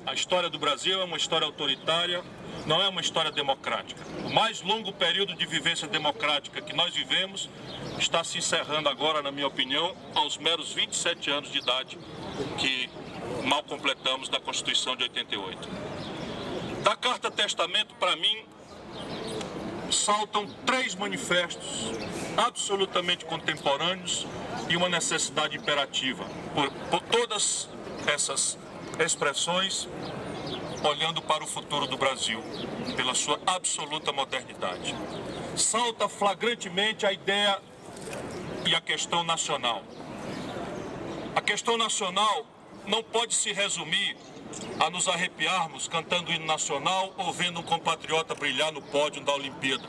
A história do Brasil é uma história autoritária, não é uma história democrática. O mais longo período de vivência democrática que nós vivemos está se encerrando agora, na minha opinião, aos meros 27 anos de idade que mal completamos da Constituição de 88. Da Carta Testamento, para mim, saltam 3 manifestos absolutamente contemporâneos e uma necessidade imperativa. Por todas essas expressões, olhando para o futuro do Brasil, pela sua absoluta modernidade. Salta flagrantemente a ideia e a questão nacional. A questão nacional não pode se resumir a nos arrepiarmos cantando o hino nacional ou vendo um compatriota brilhar no pódio da Olimpíada.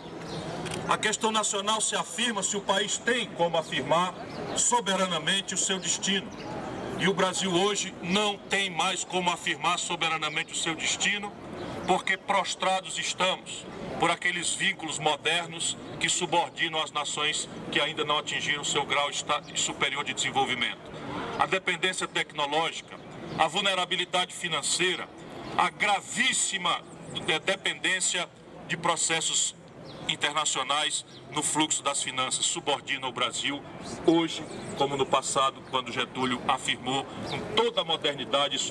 A questão nacional se afirma se o país tem como afirmar soberanamente o seu destino. E o Brasil hoje não tem mais como afirmar soberanamente o seu destino, porque prostrados estamos por aqueles vínculos modernos que subordinam as nações que ainda não atingiram seu grau superior de desenvolvimento. A dependência tecnológica, a vulnerabilidade financeira, a gravíssima dependência de processos internacionais no fluxo das finanças subordinam o Brasil, hoje como no passado, quando Getúlio afirmou com toda a modernidade e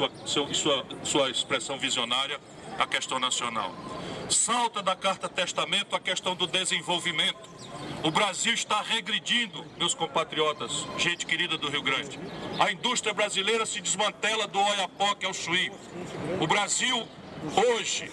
sua expressão visionária a questão nacional. Salta da Carta Testamento a questão do desenvolvimento. O Brasil está regredindo, meus compatriotas, gente querida do Rio Grande. A indústria brasileira se desmantela do Oiapoque ao Chuí. O Brasil, hoje,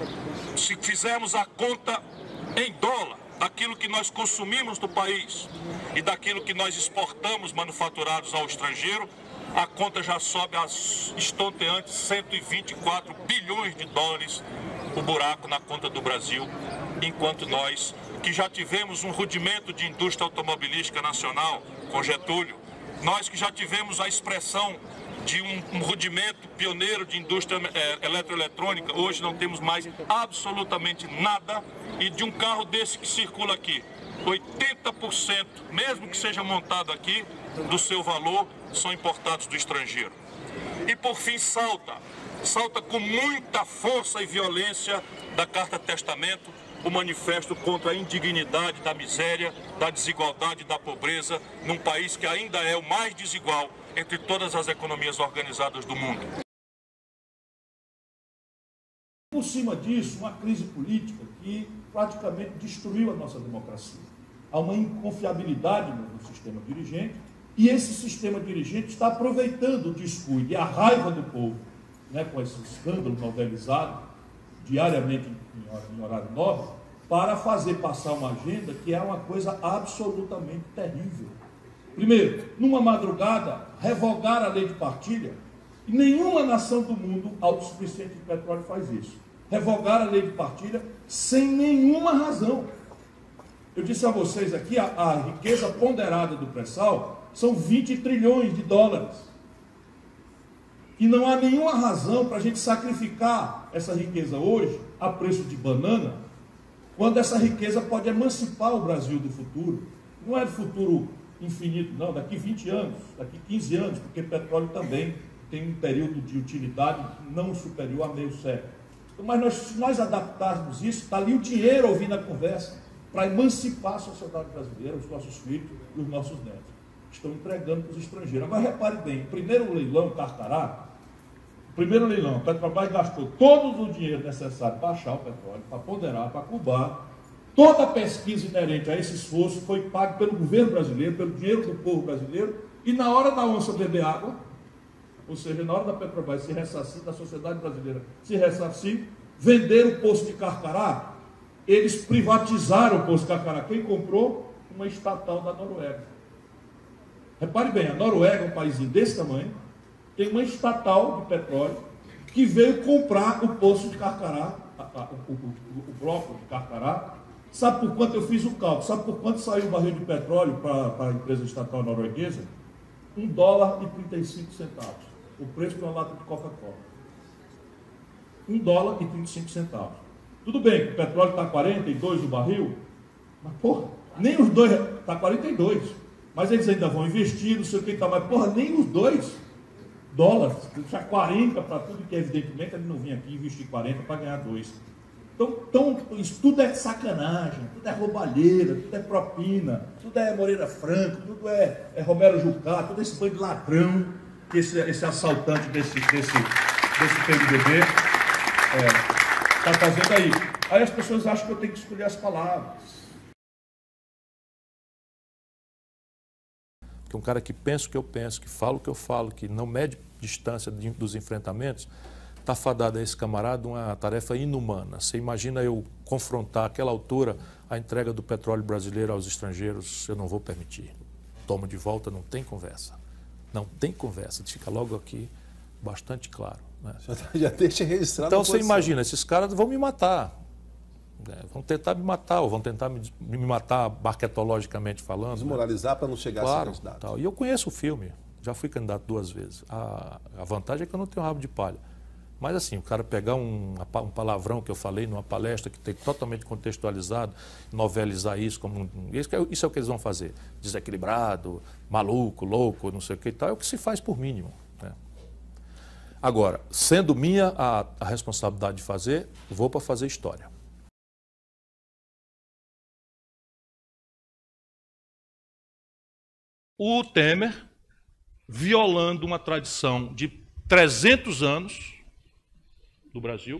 se fizermos a conta em dólar, daquilo que nós consumimos do país e daquilo que nós exportamos manufaturados ao estrangeiro, a conta já sobe a estonteantes 124 bilhões de dólares, o buraco na conta do Brasil, enquanto nós, que já tivemos um rudimento de indústria automobilística nacional com Getúlio, nós que já tivemos a expressão de um rudimento pioneiro de indústria eletroeletrônica, hoje não temos mais absolutamente nada, e de um carro desse que circula aqui, 80%, mesmo que seja montado aqui, do seu valor são importados do estrangeiro. E por fim salta com muita força e violência da Carta Testamento o manifesto contra a indignidade, da miséria, da desigualdade e da pobreza num país que ainda é o mais desigual entre todas as economias organizadas do mundo. Por cima disso, uma crise política que praticamente destruiu a nossa democracia. Há uma inconfiabilidade no sistema dirigente e esse sistema dirigente está aproveitando o descuido e a raiva do povo, né, com esse escândalo novelizado diariamente em horário nobre, para fazer passar uma agenda que é uma coisa absolutamente terrível. Primeiro, numa madrugada, revogar a lei de partilha, e nenhuma nação do mundo autossuficiente de petróleo faz isso. Revogar a lei de partilha sem nenhuma razão. Eu disse a vocês aqui, a riqueza ponderada do pré-sal são 20 trilhões de dólares. E não há nenhuma razão para a gente sacrificar essa riqueza hoje a preço de banana, quando essa riqueza pode emancipar o Brasil do futuro. Não é do futuro infinito, não, daqui 20 anos, daqui 15 anos, porque petróleo também tem um período de utilidade não superior a meio século. Mas se nós adaptarmos isso, está ali o dinheiro ouvindo a conversa, para emancipar a sociedade brasileira, os nossos filhos e os nossos netos. Estão entregando para os estrangeiros. Agora repare bem, o primeiro leilão Carcará, a Petrobras gastou todo o dinheiro necessário para achar o petróleo, para ponderar, para cubar. Toda a pesquisa inerente a esse esforço foi paga pelo governo brasileiro, pelo dinheiro do povo brasileiro, e na hora da onça beber água, ou seja, na hora da Petrobras se ressarcir, da sociedade brasileira se ressarcir, vender o poço de Carcará, eles privatizaram o poço de Carcará. Quem comprou? Uma estatal da Noruega. Repare bem, a Noruega é um paísinho desse tamanho, tem uma estatal de petróleo que veio comprar o poço de Carcará, o bloco de Carcará. Sabe por quanto eu fiz o cálculo? Sabe por quanto saiu o barril de petróleo para a empresa estatal norueguesa? $1,35. O preço de uma lata de Coca-Cola. $1,35. Tudo bem, o petróleo está 42 o barril, mas porra, nem os dois, está 42. Mas eles ainda vão investir, não sei o que está, mas porra, nem os dois dólar, deixar 40 para tudo, que evidentemente ele não vinha aqui investir 40 para ganhar 2. Então, isso tudo é sacanagem, tudo é roubalheira, tudo é propina, tudo é Moreira Franco, tudo é Romero Jucá, todo esse bando de ladrão, que esse assaltante desse PMDB está fazendo aí. Aí as pessoas acham que eu tenho que escolher as palavras. Que um cara que pensa o que eu penso, que fala o que eu falo, que não mede distância dos enfrentamentos, está fadado a esse camarada uma tarefa inumana. Você imagina eu confrontar àquela altura a entrega do petróleo brasileiro aos estrangeiros? Eu não vou permitir. Toma de volta, não tem conversa. Não tem conversa, fica logo aqui bastante claro. Né? Já deixa registrado. Então você imagina, esses caras vão me matar. Vão tentar me matar, ou vão tentar me matar marketologicamente falando. Desmoralizar, né? Para não chegar a ser candidato. Tal. E eu conheço o filme, já fui candidato 2 vezes. A vantagem é que eu não tenho rabo de palha. Mas assim, o cara pegar um palavrão que eu falei numa palestra que tem totalmente contextualizado, novelizar isso como... Isso é o que eles vão fazer. Desequilibrado, maluco, louco, não sei o que e tal, é o que se faz por mínimo. Né? Agora, sendo minha a responsabilidade de fazer, vou para fazer história. O Temer, violando uma tradição de 300 anos do Brasil,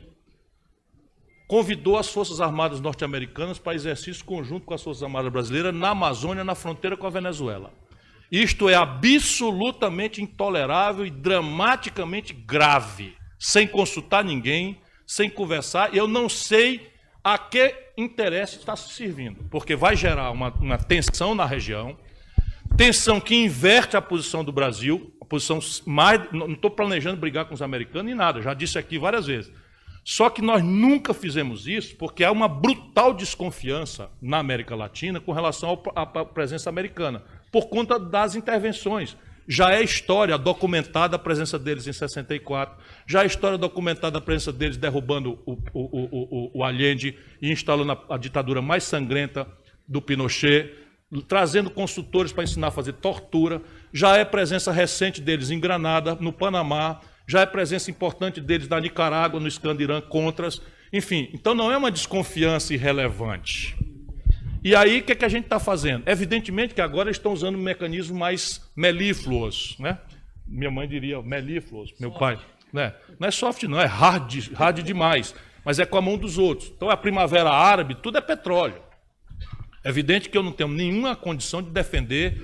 convidou as Forças Armadas norte-americanas para exercício conjunto com as Forças Armadas brasileiras na Amazônia, na fronteira com a Venezuela. Isto é absolutamente intolerável e dramaticamente grave, sem consultar ninguém, sem conversar. Eu não sei a que interesse está se servindo, porque vai gerar uma tensão na região, tensão que inverte a posição do Brasil, a posição mais... Não estou planejando brigar com os americanos nem nada, já disse aqui várias vezes. Só que nós nunca fizemos isso porque há uma brutal desconfiança na América Latina com relação à presença americana, por conta das intervenções. Já é história documentada a presença deles em 64, já é história documentada a presença deles derrubando o Allende e instalando a ditadura mais sangrenta do Pinochet, trazendo consultores para ensinar a fazer tortura, já é presença recente deles em Granada, no Panamá, já é presença importante deles na Nicarágua, no escândalo Irã-Contras, enfim, então não é uma desconfiança irrelevante. E aí, o que a gente está fazendo? Evidentemente que agora eles estão usando mecanismos mais melífluos, né? Minha mãe diria melífluos, meu pai. Né? Não é soft, não, é hard demais, mas é com a mão dos outros. Então, a Primavera Árabe, tudo é petróleo. É evidente que eu não tenho nenhuma condição de defender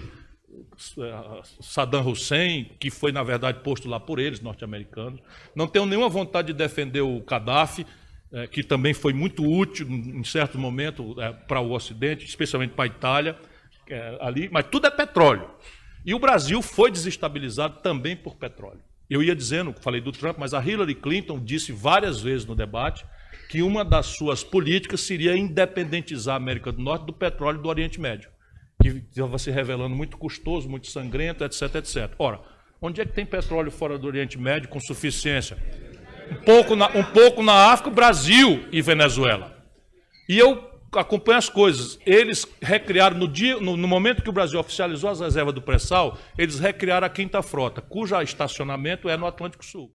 Saddam Hussein, que foi, na verdade, posto lá por eles, norte-americanos. Não tenho nenhuma vontade de defender o Gaddafi, que também foi muito útil, em certo momento, para o Ocidente, especialmente para a Itália, ali, mas tudo é petróleo. E o Brasil foi desestabilizado também por petróleo. Eu ia dizendo, falei do Trump, mas a Hillary Clinton disse várias vezes no debate que uma das suas políticas seria independentizar a América do Norte do petróleo do Oriente Médio, que estava se revelando muito custoso, muito sangrento, etc, etc. Ora, onde é que tem petróleo fora do Oriente Médio com suficiência? Um pouco na África, Brasil e Venezuela. E eu acompanho as coisas. Eles recriaram, no momento que o Brasil oficializou as reservas do pré-sal, eles recriaram a Quinta Frota, cujo estacionamento é no Atlântico Sul.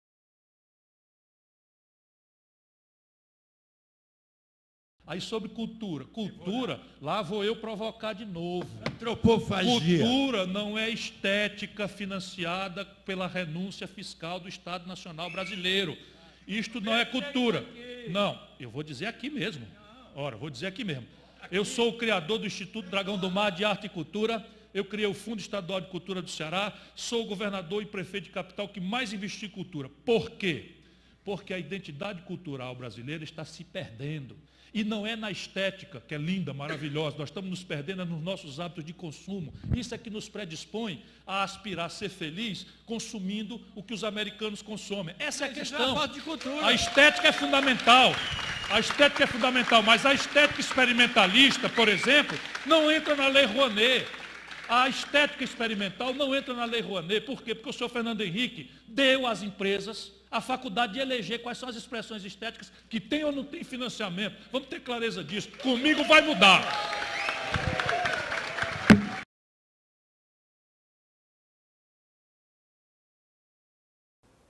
Aí sobre cultura. Cultura, lá vou eu provocar de novo. Antropofagia. Cultura não é estética financiada pela renúncia fiscal do Estado Nacional Brasileiro. Isto não é cultura. Não, eu vou dizer aqui mesmo. Ora, vou dizer aqui mesmo. Eu sou o criador do Instituto Dragão do Mar de Arte e Cultura. Eu criei o Fundo Estadual de Cultura do Ceará. Sou o governador e prefeito de capital que mais investiu em cultura. Por quê? Porque a identidade cultural brasileira está se perdendo. E não é na estética, que é linda, maravilhosa, nós estamos nos perdendo nos nossos hábitos de consumo. Isso é que nos predispõe a aspirar a ser feliz consumindo o que os americanos consomem. Essa é a questão. A estética é fundamental. A estética é fundamental, mas a estética experimentalista, por exemplo, não entra na Lei Rouanet. A estética experimental não entra na Lei Rouanet. Por quê? Porque o senhor Fernando Henrique deu às empresas a faculdade de eleger quais são as expressões estéticas que tem ou não tem financiamento. Vamos ter clareza disso. Comigo vai mudar.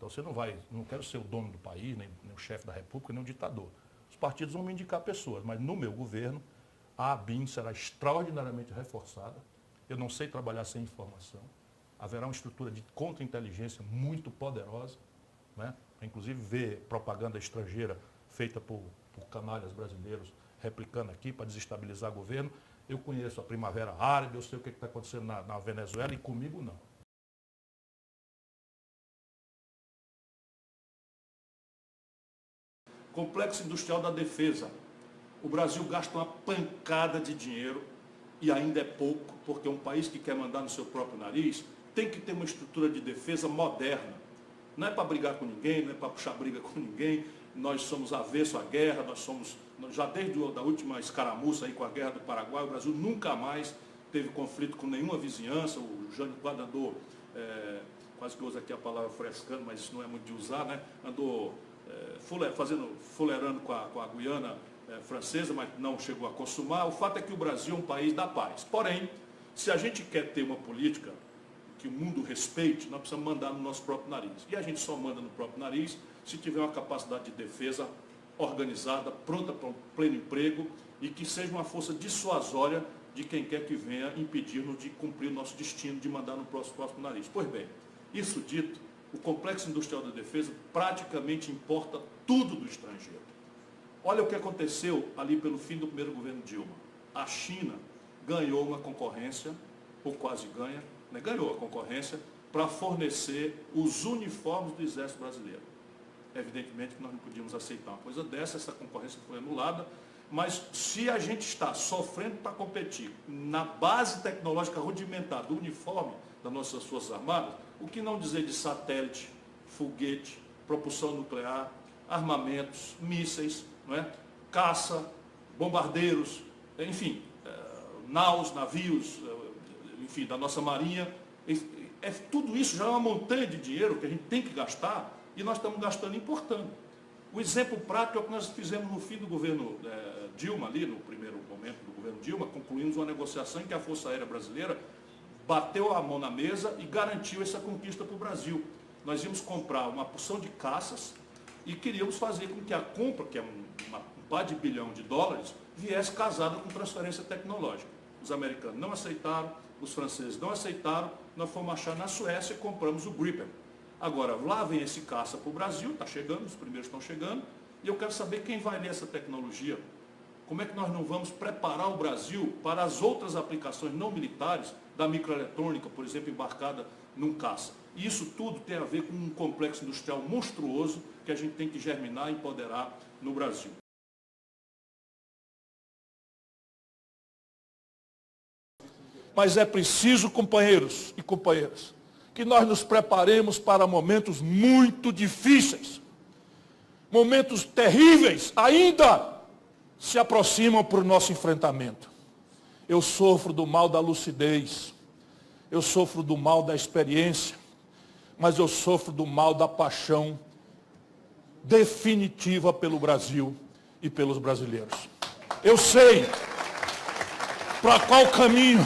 Você não quero ser o dono do país, nem o chefe da República, nem o ditador. Os partidos vão me indicar pessoas, mas no meu governo, a ABIN será extraordinariamente reforçada. Eu não sei trabalhar sem informação. Haverá uma estrutura de contra-inteligência muito poderosa, né? Inclusive ver propaganda estrangeira feita por canalhas brasileiros replicando aqui para desestabilizar o governo. Eu conheço a Primavera Árabe, eu sei o que está acontecendo na Venezuela e comigo não. Complexo Industrial da Defesa. O Brasil gasta uma pancada de dinheiro e ainda é pouco, porque um país que quer mandar no seu próprio nariz tem que ter uma estrutura de defesa moderna. Não é para brigar com ninguém, não é para puxar briga com ninguém. Nós somos avesso à guerra, já desde a última escaramuça aí com a guerra do Paraguai, o Brasil nunca mais teve conflito com nenhuma vizinhança. O Jânio Quadros andou, quase que usa aqui a palavra frescando, mas isso não é muito de usar, né? Andou fulerando com a Guiana francesa, mas não chegou a consumar. O fato é que o Brasil é um país da paz. Porém, se a gente quer ter uma política que o mundo respeite, nós precisamos mandar no nosso próprio nariz. E a gente só manda no próprio nariz se tiver uma capacidade de defesa organizada, pronta para um pleno emprego e que seja uma força dissuasória de quem quer que venha impedir-nos de cumprir o nosso destino de mandar no próximo nariz. Pois bem, isso dito, o Complexo Industrial da Defesa praticamente importa tudo do estrangeiro. Olha o que aconteceu ali pelo fim do primeiro governo Dilma. A China ganhou uma concorrência, ou quase ganha, né? Ganhou a concorrência para fornecer os uniformes do Exército Brasileiro. Evidentemente que nós não podíamos aceitar uma coisa dessa, essa concorrência foi anulada, mas se a gente está sofrendo para competir na base tecnológica rudimentar do uniforme das nossas Forças Armadas, o que não dizer de satélite, foguete, propulsão nuclear, armamentos, mísseis, não é? Caça, bombardeiros, enfim, naus, navios, enfim, da nossa marinha. Tudo isso já é uma montanha de dinheiro que a gente tem que gastar e nós estamos gastando importando. O exemplo prático é o que nós fizemos no fim do governo Dilma, ali no primeiro momento do governo Dilma, concluímos uma negociação em que a Força Aérea Brasileira bateu a mão na mesa e garantiu essa conquista para o Brasil. Nós íamos comprar uma porção de caças e queríamos fazer com que a compra, que é um par de bilhão de dólares, viesse casada com transferência tecnológica. Os americanos não aceitaram, os franceses não aceitaram, nós fomos achar na Suécia e compramos o Gripen. Agora, lá vem esse caça para o Brasil, está chegando, os primeiros estão chegando, e eu quero saber quem vai ler essa tecnologia. Como é que nós não vamos preparar o Brasil para as outras aplicações não militares da microeletrônica, por exemplo, embarcada num caça? E isso tudo tem a ver com um complexo industrial monstruoso que a gente tem que germinar e empoderar no Brasil. Mas é preciso, companheiros e companheiras, que nós nos preparemos para momentos muito difíceis. Momentos terríveis ainda se aproximam para o nosso enfrentamento. Eu sofro do mal da lucidez, eu sofro do mal da experiência, mas eu sofro do mal da paixão definitiva pelo Brasil e pelos brasileiros. Eu sei para qual caminho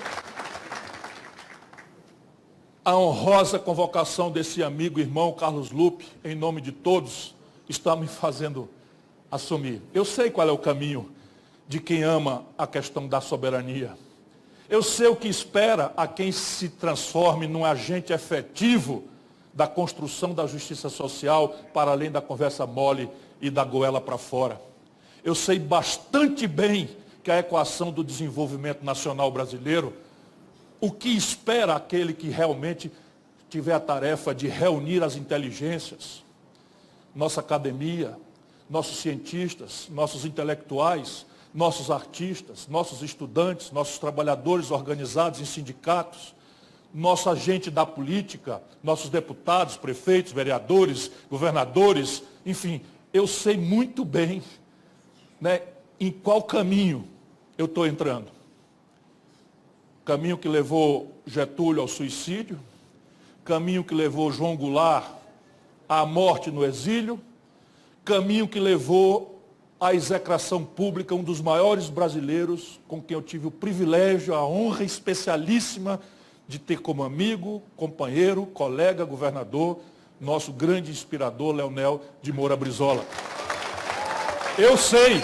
a honrosa convocação desse amigo e irmão Carlos Lupe, em nome de todos, está me fazendo assumir. Eu sei qual é o caminho de quem ama a questão da soberania. Eu sei o que espera a quem se transforme num agente efetivo da construção da justiça social, para além da conversa mole e da goela para fora. Eu sei bastante bem que a equação do desenvolvimento nacional brasileiro, o que espera aquele que realmente tiver a tarefa de reunir as inteligências, nossa academia, nossos cientistas, nossos intelectuais, nossos artistas, nossos estudantes, nossos trabalhadores organizados em sindicatos, nossa gente da política, nossos deputados, prefeitos, vereadores, governadores, enfim, eu sei muito bem, né, em qual caminho eu estou entrando. Caminho que levou Getúlio ao suicídio, caminho que levou João Goulart à morte no exílio, caminho que levou à execração pública um dos maiores brasileiros com quem eu tive o privilégio, a honra especialíssima de ter como amigo, companheiro, colega, governador, nosso grande inspirador, Leonel de Moura Brizola. Eu sei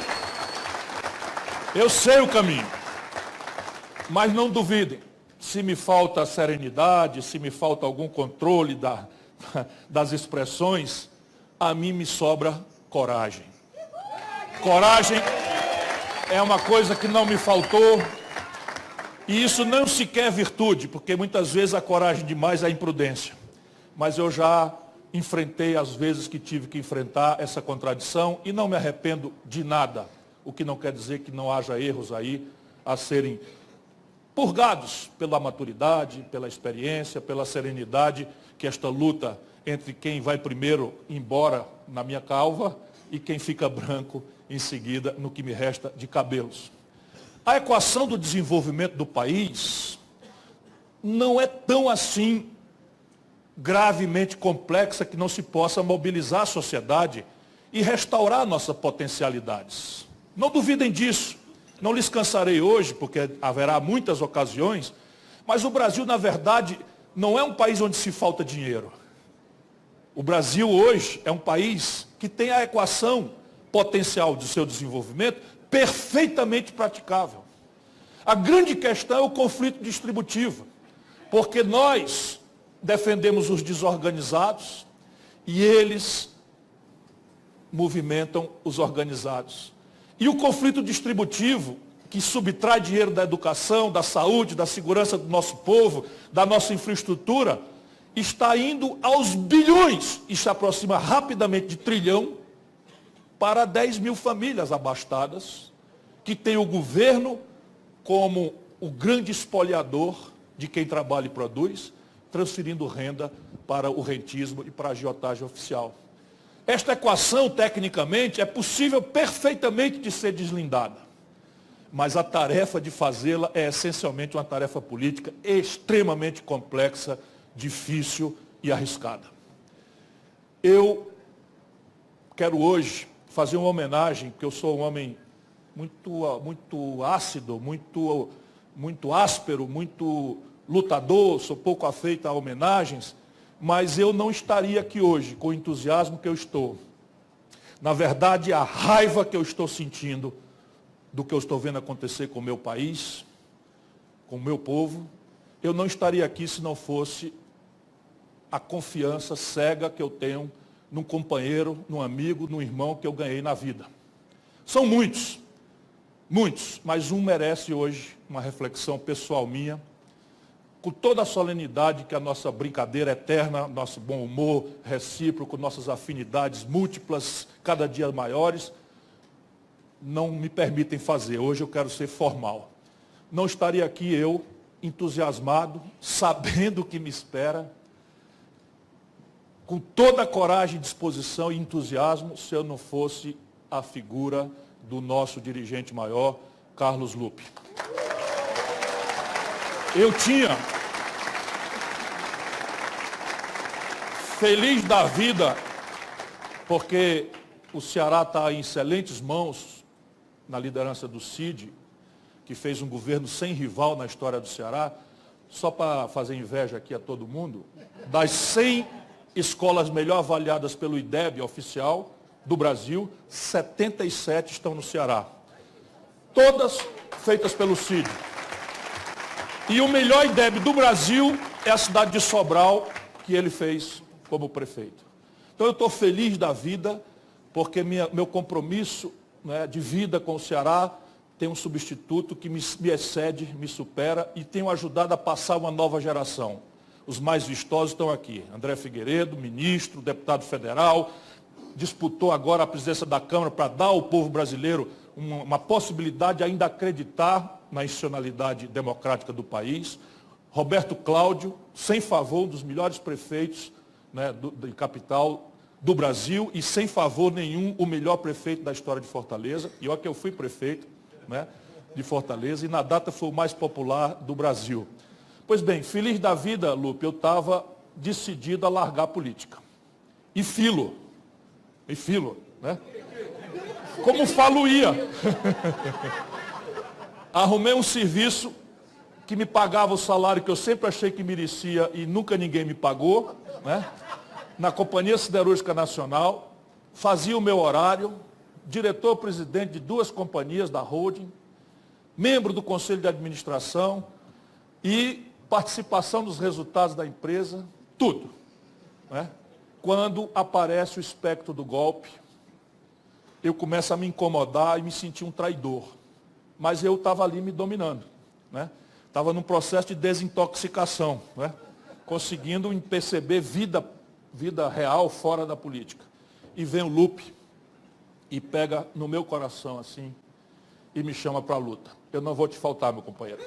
o caminho, mas não duvidem, se me falta serenidade, se me falta algum controle das expressões, a mim me sobra coragem. Coragem é uma coisa que não me faltou, e isso não sequer é virtude, porque muitas vezes a coragem demais é imprudência. Mas eu já enfrentei as vezes que tive que enfrentar essa contradição e não me arrependo de nada, o que não quer dizer que não haja erros aí a serem purgados pela maturidade, pela experiência, pela serenidade, que esta luta entre quem vai primeiro embora na minha calva e quem fica branco em seguida no que me resta de cabelos. A equação do desenvolvimento do país não é tão assim gravemente complexa que não se possa mobilizar a sociedade e restaurar nossas potencialidades. Não duvidem disso. Não lhes cansarei hoje, porque haverá muitas ocasiões, mas o Brasil, na verdade, não é um país onde se falta dinheiro. O Brasil hoje é um país que tem a equação potencial de seu desenvolvimento perfeitamente praticável. A grande questão é o conflito distributivo, porque nós defendemos os desorganizados e eles movimentam os organizados. E o conflito distributivo, que subtrai dinheiro da educação, da saúde, da segurança do nosso povo, da nossa infraestrutura, está indo aos bilhões e se aproxima rapidamente de trilhão para 10 mil famílias abastadas, que tem o governo como o grande espoliador de quem trabalha e produz, transferindo renda para o rentismo e para a agiotagem oficial. Esta equação, tecnicamente, é possível perfeitamente de ser deslindada. Mas a tarefa de fazê-la é essencialmente uma tarefa política extremamente complexa, difícil e arriscada. Eu quero hoje fazer uma homenagem, porque eu sou um homem muito ácido, muito áspero, muito lutador, sou pouco afeito a homenagens, mas eu não estaria aqui hoje com o entusiasmo que eu estou. Na verdade, a raiva que eu estou sentindo do que eu estou vendo acontecer com o meu país, com o meu povo, eu não estaria aqui se não fosse a confiança cega que eu tenho num companheiro, num amigo, num irmão que eu ganhei na vida. São muitos, mas um merece hoje uma reflexão pessoal minha, com toda a solenidade que a nossa brincadeira eterna, nosso bom humor recíproco, nossas afinidades múltiplas, cada dia maiores, não me permitem fazer. Hoje eu quero ser formal. Não estaria aqui eu, entusiasmado, sabendo o que me espera, com toda a coragem, disposição e entusiasmo, se eu não fosse a figura do nosso dirigente maior, Carlos Lupe. Eu tinha, feliz da vida, porque o Ceará está em excelentes mãos na liderança do Cid, que fez um governo sem rival na história do Ceará. Só para fazer inveja aqui a todo mundo, das 100 escolas melhor avaliadas pelo IDEB oficial do Brasil, 77 estão no Ceará. Todas feitas pelo Cid. E o melhor IDEB do Brasil é a cidade de Sobral, que ele fez como prefeito. Então eu estou feliz da vida, porque meu compromisso, né, de vida com o Ceará tem um substituto que me excede, me supera e tenho ajudado a passar uma nova geração. Os mais vistosos estão aqui. André Figueiredo, ministro, deputado federal, disputou agora a presidência da Câmara para dar ao povo brasileiro uma possibilidade de ainda acreditar na institucionalidade democrática do país. Roberto Cláudio, sem favor, um dos melhores prefeitos, né, de capital do Brasil e sem favor nenhum, o melhor prefeito da história de Fortaleza. E olha que eu fui prefeito, né, de Fortaleza e na data foi o mais popular do Brasil. Pois bem, feliz da vida, Lupe, eu estava decidido a largar a política. E filo, né? Como falo ia. Arrumei um serviço que me pagava o salário que eu sempre achei que merecia e nunca ninguém me pagou, né? na Companhia Siderúrgica Nacional, fazia o meu horário, diretor-presidente de 2 companhias da holding, membro do Conselho de Administração e participação nos resultados da empresa, tudo. Né? Quando aparece o espectro do golpe, eu começo a me incomodar e me sentir um traidor. Mas eu estava ali me dominando. Né? Estava num processo de desintoxicação, né? Conseguindo perceber vida real fora da política. E vem o Lupe e pega no meu coração assim e me chama para a luta. Eu não vou te faltar, meu companheiro.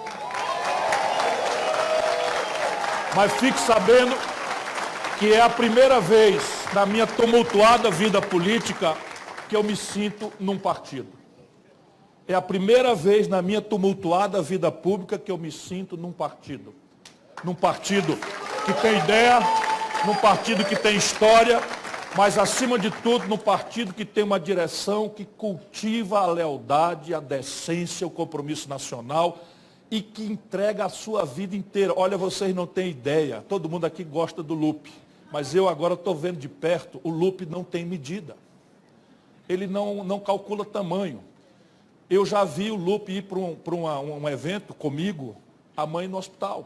Mas fique sabendo que é a primeira vez na minha tumultuada vida política que eu me sinto num partido. É a primeira vez na minha tumultuada vida pública que eu me sinto num partido. Num partido que tem ideia, num partido que tem história, mas, acima de tudo, num partido que tem uma direção que cultiva a lealdade, a decência, o compromisso nacional e que entrega a sua vida inteira. Olha, vocês não têm ideia, todo mundo aqui gosta do Lupe, mas eu agora estou vendo de perto, o Lupe não tem medida. Ele não calcula tamanho. Eu já vi o Lupe ir para um evento comigo, a mãe no hospital.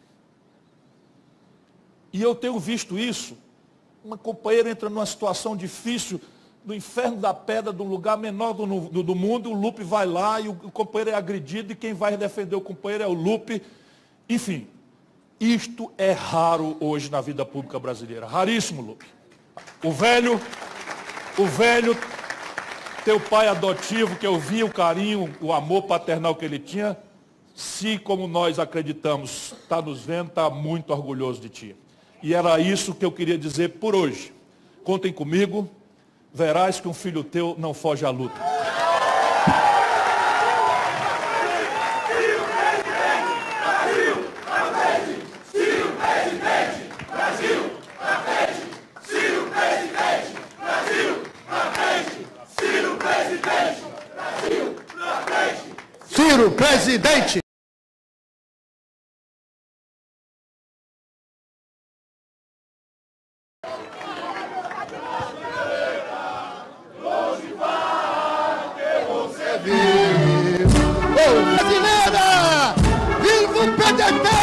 E eu tenho visto isso. Uma companheira entra numa situação difícil, no inferno da pedra, do lugar menor do mundo, o Lupe vai lá e o companheiro é agredido e quem vai defender o companheiro é o Lupe. Enfim, isto é raro hoje na vida pública brasileira. Raríssimo, Lupe. O velho, teu pai adotivo, que eu vi o carinho, o amor paternal que ele tinha, se, como nós acreditamos, está nos vendo, está muito orgulhoso de ti. E era isso que eu queria dizer por hoje. Contem comigo, verás que um filho teu não foge à luta. Ciro, presidente! Brasileira! Viva o PDT!